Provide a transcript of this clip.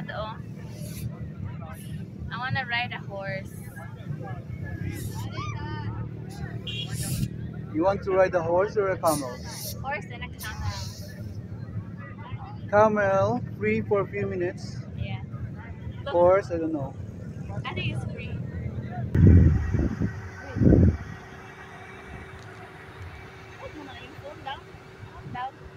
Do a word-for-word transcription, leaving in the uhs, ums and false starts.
oh. I wanna ride a horse. You want to ride a horse or a camel? Horse and a camel. Camel, free for a few minutes. Yeah. Look, Horse, I don't know. I think it's free. Huwag mo na yung phone down. Calm down.